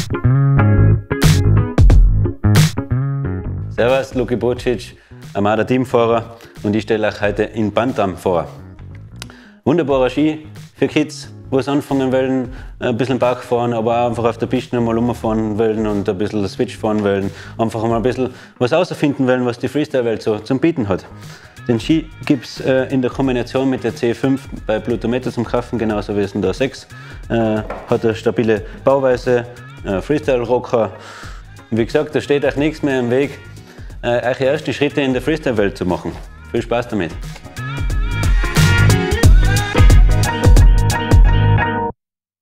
Servus, Luki Bocic, Armada Teamfahrer, und ich stelle euch heute in Bantam vor. Wunderbarer Ski für Kids, wo es anfangen wollen, ein bisschen Bach fahren, aber auch einfach auf der Piste mal rumfahren wollen und ein bisschen Switch fahren wollen. Einfach mal ein bisschen was herausfinden wollen, was die Freestyle-Welt so zum Bieten hat. Den Ski gibt es in der Kombination mit der C5 bei Pluto Metal zum Kaufen, genauso wie es in der 6. Hat eine stabile Bauweise, Freestyle-Rocker. Wie gesagt, da steht euch nichts mehr im Weg, eure ersten Schritte in der Freestyle-Welt zu machen. Viel Spaß damit!